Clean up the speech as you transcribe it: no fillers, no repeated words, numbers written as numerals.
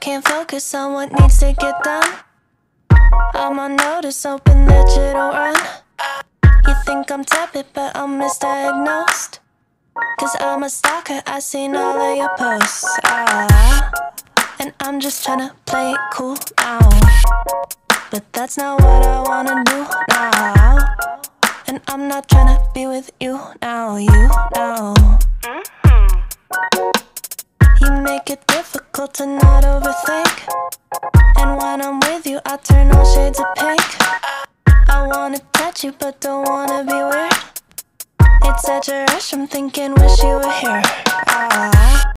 can't focus on what needs to get done. I'm on notice, hoping that you don't run. You think I'm tepid, but I'm misdiagnosed. 'Cause I'm a stalker, I seen all of your posts. And I'm just tryna play it cool now. But that's not what I wanna do now. And I'm not tryna be with you now, you know. You make it difficult to not overthink. And when I'm with you, I turn all shades of pink. I wanna touch you, but don't wanna be weird. It's such a rush, I'm thinking wish you were here.